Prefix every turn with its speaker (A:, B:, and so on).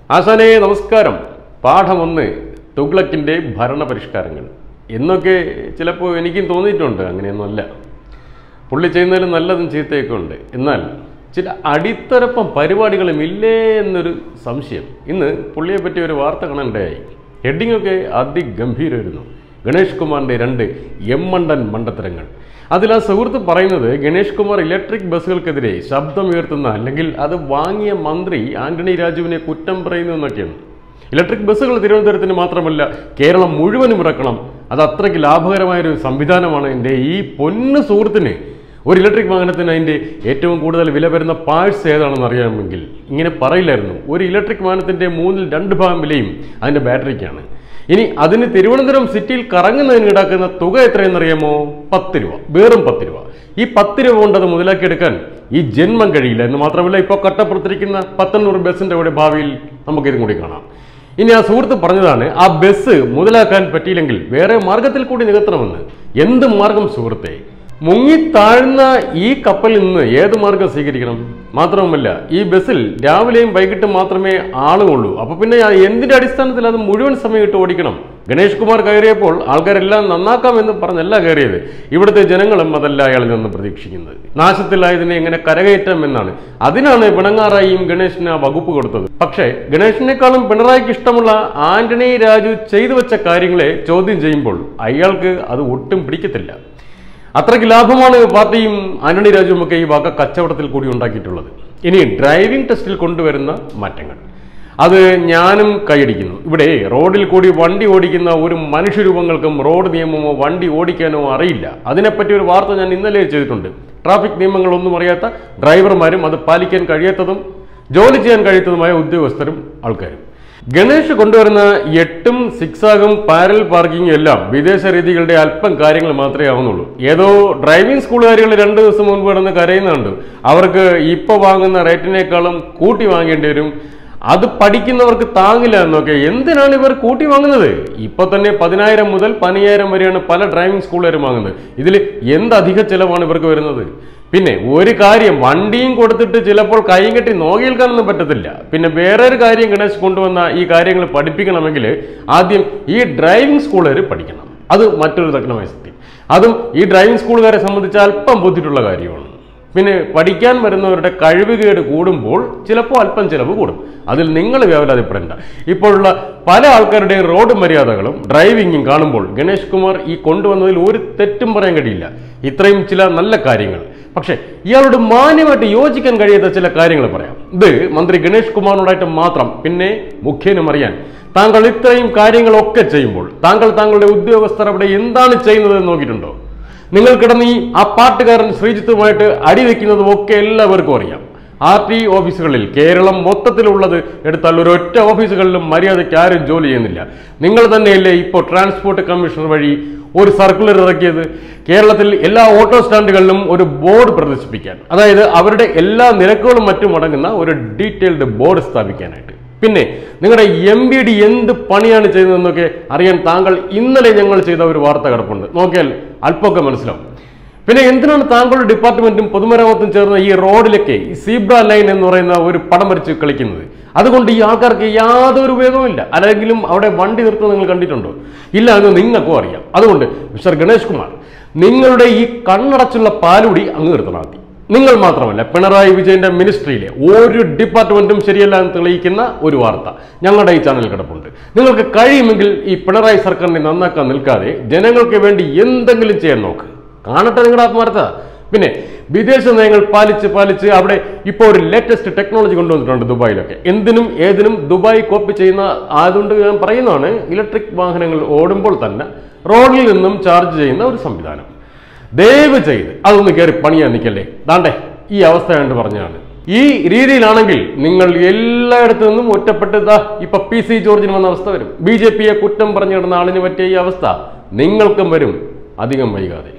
A: ആശാനേ നമസ്കാരം. പാഠം 1 തുഗ്ലക്കിൻ്റെ ഭരണപരിഷ്കാരങ്ങൾ എന്നൊക്കെ ചിലപ്പോൾ എനിക്കും തോന്നിയിട്ടുണ്ട്. അങ്ങനെയൊന്നുമല്ല, പുള്ളി ചെയ്യുന്നതിൽ നല്ലതും ചീത്തയൊക്കെ ഉണ്ട്. എന്നാൽ ചില അടിത്തറപ്പം പരിപാടികളും ഇല്ലേ എന്നൊരു സംശയം. ഇന്ന് പുള്ളിയെ പറ്റി ഒരു വാർത്ത കാണാനിടയായി. ഹെഡിങ്ങൊക്കെ അതിഗംഭീരമായിരുന്നു. ഗണേഷ് കുമാറിൻ്റെ 2 എമ്മണ്ടൻ മണ്ടത്തരങ്ങൾ. അതിൽ ആ സുഹൃത്ത് പറയുന്നത് ഗണേഷ് കുമാർ ഇലക്ട്രിക് ബസ്സുകൾക്കെതിരെ ശബ്ദമുയർത്തുന്ന അല്ലെങ്കിൽ അത് വാങ്ങിയ മന്ത്രി ആന്റണി രാജുവിനെ കുറ്റം പറയുന്നു എന്നൊക്കെയാണ്. ഇലക്ട്രിക് ബസ്സുകൾ തിരുവനന്തപുരത്തിന് മാത്രമല്ല കേരളം മുഴുവനും ഇറക്കണം, അത് അത്രയ്ക്ക് ലാഭകരമായൊരു സംവിധാനമാണ്. എൻ്റെ ഈ പൊന്നു സുഹൃത്തിന് ഒരു ഇലക്ട്രിക് വാഹനത്തിന് അതിൻ്റെ ഏറ്റവും കൂടുതൽ വില വരുന്ന പാഴ്സ് ഏതാണെന്ന് അറിയാമെങ്കിൽ ഇങ്ങനെ പറയില്ലായിരുന്നു. ഒരു ഇലക്ട്രിക് വാഹനത്തിൻ്റെ 2/3 ഭാഗം വിലയും അതിൻ്റെ ബാറ്ററിക്കാണ്. ഇനി അതിന് തിരുവനന്തപുരം സിറ്റിയിൽ കറങ്ങുന്നതിന് ഈടാക്കുന്ന തുക എത്രയെന്നറിയാമോ? 10 രൂപ, വെറും 10 രൂപ. ഈ 10 രൂപ കൊണ്ട് അത് മുതലാക്കിയെടുക്കാൻ ഈ ജന്മം കഴിയില്ല എന്ന് മാത്രമല്ല, ഇപ്പോൾ കട്ടപ്പുറത്തിരിക്കുന്ന 1800 ബസ്സിൻ്റെ കൂടെ ഭാവിയിൽ നമുക്കിതും കൂടി കാണാം. ഇനി ആ സുഹൃത്ത് പറഞ്ഞതാണ്, ആ ബസ് മുതലാക്കാൻ പറ്റിയില്ലെങ്കിൽ വേറെ മാർഗത്തിൽ കൂടി നികത്തണമെന്ന്. എന്ത് മാർഗം സുഹൃത്തെ? മുങ്ങിത്താഴ്ന്ന ഈ കപ്പലിൽ നിന്ന് ഏത് മാർഗം സ്വീകരിക്കണം? മാത്രവുമല്ല, ഈ ബസ്സിൽ രാവിലെയും വൈകിട്ടും മാത്രമേ ആളുള്ളൂ. അപ്പൊ പിന്നെ എന്തിന്റെ അടിസ്ഥാനത്തിൽ അത് മുഴുവൻ സമയം ഇട്ട് ഓടിക്കണം? ഗണേഷ് കുമാർ കയറിയപ്പോൾ ആൾക്കാരെല്ലാം നന്നാക്കാമെന്ന് പറഞ്ഞല്ല കയറിയത്. ഇവിടുത്തെ ജനങ്ങളും അതല്ല അയാളിൽ നിന്ന് പ്രതീക്ഷിക്കുന്നത്. നാശത്തിലായതിനെ എങ്ങനെ കരകയറ്റാം എന്നാണ്. അതിനാണ് പിണങ്ങാറായിയും ഗണേഷിന് ആ വകുപ്പ് കൊടുത്തത്. പക്ഷേ ഗണേഷിനേക്കാളും പിണറായിക്ക് ഇഷ്ടമുള്ള ആന്റണി രാജു ചെയ്തു വെച്ച കാര്യങ്ങളെ ചോദ്യം ചെയ്യുമ്പോൾ അയാൾക്ക് അത് ഒട്ടും പിടിക്കത്തില്ല. അത്രയ്ക്ക് ലാഭമാണ് പാർട്ടിയും ആന്റണി രാജുവും ഒക്കെ ഈ വാക്ക കച്ചവടത്തിൽ കൂടി ഉണ്ടാക്കിയിട്ടുള്ളത്. ഇനി ഡ്രൈവിംഗ് ടെസ്റ്റിൽ കൊണ്ടുവരുന്ന മാറ്റങ്ങൾ, അത് ഞാനും കൈയടിക്കുന്നു. ഇവിടെ റോഡിൽ കൂടി വണ്ടി ഓടിക്കുന്ന ഒരു മനുഷ്യരൂപങ്ങൾക്കും റോഡ് നിയമമോ വണ്ടി ഓടിക്കാനോ അറിയില്ല. അതിനെപ്പറ്റി ഒരു വാർത്ത ഞാൻ ഇന്നലെ ചെയ്തിട്ടുണ്ട്. ട്രാഫിക് നിയമങ്ങളൊന്നും അറിയാത്ത ഡ്രൈവർമാരും അത് പാലിക്കാൻ കഴിയാത്തതും ജോലി ചെയ്യാൻ കഴിയാത്തതുമായ ഉദ്യോഗസ്ഥരും ആൾക്കാരും. ഗണേഷ് കൊണ്ടുവരുന്ന 8ഉം 6 പാരൽ പാർക്കിംഗും എല്ലാം വിദേശ രീതികളുടെ അല്പം കാര്യങ്ങൾ മാത്രമേ ആവുന്നുള്ളൂ. ഏതോ ഡ്രൈവിംഗ് സ്കൂളുകാരികൾ 2 ദിവസം മുൻപ് കിടന്ന് കരയുന്നുണ്ട്. അവർക്ക് ഇപ്പോൾ വാങ്ങുന്ന റേറ്റിനേക്കാളും കൂട്ടി വാങ്ങേണ്ടി വരും, അത് പഠിക്കുന്നവർക്ക് താങ്ങില്ല എന്നൊക്കെ. എന്തിനാണ് ഇവർ കൂട്ടി വാങ്ങുന്നത്? ഇപ്പൊ തന്നെ 10,000 മുതൽ 15,000 വരെയാണ് പല ഡ്രൈവിംഗ് സ്കൂളുകാരും വാങ്ങുന്നത്. ഇതിൽ എന്തധിക ചെലവാണ് ഇവർക്ക് വരുന്നത്? പിന്നെ ഒരു കാര്യം, വണ്ടിയും കൊടുത്തിട്ട് ചിലപ്പോൾ കൈയും കെട്ടി നോക്കിയേൽക്കാനൊന്നും പറ്റത്തില്ല. പിന്നെ വേറൊരു കാര്യം, ഗണേഷ് കൊണ്ടുവന്ന ഈ കാര്യങ്ങൾ പഠിപ്പിക്കണമെങ്കിൽ ആദ്യം ഈ ഡ്രൈവിംഗ് സ്കൂളുകാർ പഠിക്കണം. അത് മറ്റൊരു തക്കണമായ സത്യം. അതും ഈ ഡ്രൈവിംഗ് സ്കൂളുകാരെ സംബന്ധിച്ച് അല്പം ബുദ്ധിമുട്ടുള്ള കാര്യമാണ്. പിന്നെ പഠിക്കാൻ വരുന്നവരുടെ കഴിവുകേട് കൂടുമ്പോൾ ചിലപ്പോൾ അല്പം ചിലവ് കൂടും. അതിൽ നിങ്ങൾ വ്യാപലാതിപ്പെടേണ്ട. ഇപ്പോഴുള്ള പല ആൾക്കാരുടെയും റോഡ് മര്യാദകളും ഡ്രൈവിങ്ങും കാണുമ്പോൾ ഗണേഷ് കുമാർ ഈ കൊണ്ടുവന്നതിൽ ഒരു തെറ്റും പറയാൻ കഴിയില്ല. ഇത്രയും ചില നല്ല കാര്യങ്ങൾ, പക്ഷെ ഇയാളോട് മാന്യമായിട്ട് യോജിക്കാൻ കഴിയാത്ത ചില കാര്യങ്ങൾ പറയാം. ഇത് മന്ത്രി ഗണേഷ് കുമാറിനോടായിട്ട് മാത്രം, പിന്നെ മുഖ്യനും അറിയാൻ. താങ്കൾ ഇത്രയും കാര്യങ്ങളൊക്കെ ചെയ്യുമ്പോൾ താങ്കളുടെ ഉദ്യോഗസ്ഥർ അവിടെ എന്താണ് ചെയ്യുന്നത് നോക്കിയിട്ടുണ്ടോ? നിങ്ങൾ കിടന്ന് ആ പാട്ടുകാരൻ ശ്രീജിത്തുമായിട്ട് അടിവെക്കുന്നതും ഒക്കെ എല്ലാവർക്കും അറിയാം. RT ഓഫീസുകളിൽ കേരളം മൊത്തത്തിലുള്ളത് എടുത്താൽ ഒരൊറ്റ ഓഫീസുകളിലും മര്യാദയ്ക്ക് ആരും ജോലി ചെയ്യുന്നില്ല. നിങ്ങൾ തന്നെയല്ലേ ഇപ്പോൾ ട്രാൻസ്പോർട്ട് കമ്മീഷണർ വഴി ഒരു സർക്കുലർ ഇറക്കിയത്? കേരളത്തിൽ എല്ലാ ഓട്ടോ സ്റ്റാൻഡുകളിലും ഒരു ബോർഡ് പ്രദർശിപ്പിക്കാൻ, അതായത് അവരുടെ എല്ലാ നിരക്കുകളും മറ്റും അടങ്ങുന്ന ഒരു ഡീറ്റെയിൽഡ് ബോർഡ് സ്ഥാപിക്കാനായിട്ട്. പിന്നെ നിങ്ങളുടെ MBD എന്ത് പണിയാണ് ചെയ്തതെന്നൊക്കെ അറിയാൻ താങ്കൾ ഇന്നലെ ഞങ്ങൾ ചെയ്ത ഒരു വാർത്ത കിടപ്പുണ്ട്, നോക്കിയാൽ അല്പമൊക്കെ മനസ്സിലാവും. പിന്നെ എന്തിനാണ് താങ്കളുടെ ഡിപ്പാർട്ട്മെന്റും പൊതുമരാമത്തും ചേർന്ന ഈ റോഡിലൊക്കെ ഈ സീബ്ര ലൈൻ എന്ന് പറയുന്ന ഒരു പടം വരച്ച് കളിക്കുന്നത്? അതുകൊണ്ട് ഈ ആൾക്കാർക്ക് യാതൊരു ഉപയോഗമില്ല. അല്ലെങ്കിലും അവിടെ വണ്ടി നിർത്തുന്നത് നിങ്ങൾ കണ്ടിട്ടുണ്ടോ? ഇല്ല എന്ന് നിങ്ങൾക്കും അറിയാം. അതുകൊണ്ട് മിസ്റ്റർ ഗണേഷ് കുമാർ, നിങ്ങളുടെ ഈ കണ്ണടച്ചുള്ള പാലുടി അങ്ങ് നിർത്തണം. നിങ്ങൾ മാത്രമല്ല, പിണറായി വിജയന്റെ മിനിസ്ട്രിയിലെ ഒരു ഡിപ്പാർട്ട്മെന്റും ശരിയല്ല എന്ന് തെളിയിക്കുന്ന ഒരു വാർത്ത ഞങ്ങളുടെ ഈ ചാനലിൽ കിടപ്പുണ്ട്. നിങ്ങൾക്ക് കഴിയുമെങ്കിൽ ഈ പിണറായി സർക്കാരിനെ നന്നാക്കാൻ നിൽക്കാതെ ജനങ്ങൾക്ക് വേണ്ടി എന്തെങ്കിലും ചെയ്യാൻ നോക്ക്. കാണട്ടെ നിങ്ങളുടെ ആത്മാർത്ഥത. പിന്നെ വിദേശ നയങ്ങൾ പാലിച്ച് അവിടെ ഇപ്പോൾ ഒരു ലേറ്റസ്റ്റ് ടെക്നോളജി കൊണ്ടുവന്നിട്ടുണ്ട് ദുബായിലൊക്കെ. എന്തിനും ഏതിനും ദുബായ് കോപ്പി ചെയ്യുന്ന ആയതുകൊണ്ട് ഞാൻ പറയുന്നതാണ്, ഇലക്ട്രിക് വാഹനങ്ങൾ ഓടുമ്പോൾ തന്നെ റോഡിൽ നിന്നും ചാർജ് ചെയ്യുന്ന ഒരു സംവിധാനം. ദയവ് ചെയ്ത് അതൊന്ന് കയറി പണിയാൻ നിൽക്കല്ലേ. ദാണ്ടേ ഈ അവസ്ഥ കണ്ട് പറഞ്ഞാണ്. ഈ രീതിയിലാണെങ്കിൽ നിങ്ങൾ എല്ലായിടത്തു നിന്നും ഒറ്റപ്പെട്ട് ഇപ്പൊ PC ജോർജിന് വന്ന അവസ്ഥ വരും. BJP യെ കുറ്റം പറഞ്ഞു കിടന്ന ആളിന് പറ്റിയ ഈ അവസ്ഥ നിങ്ങൾക്കും വരും അധികം വൈകാതെ.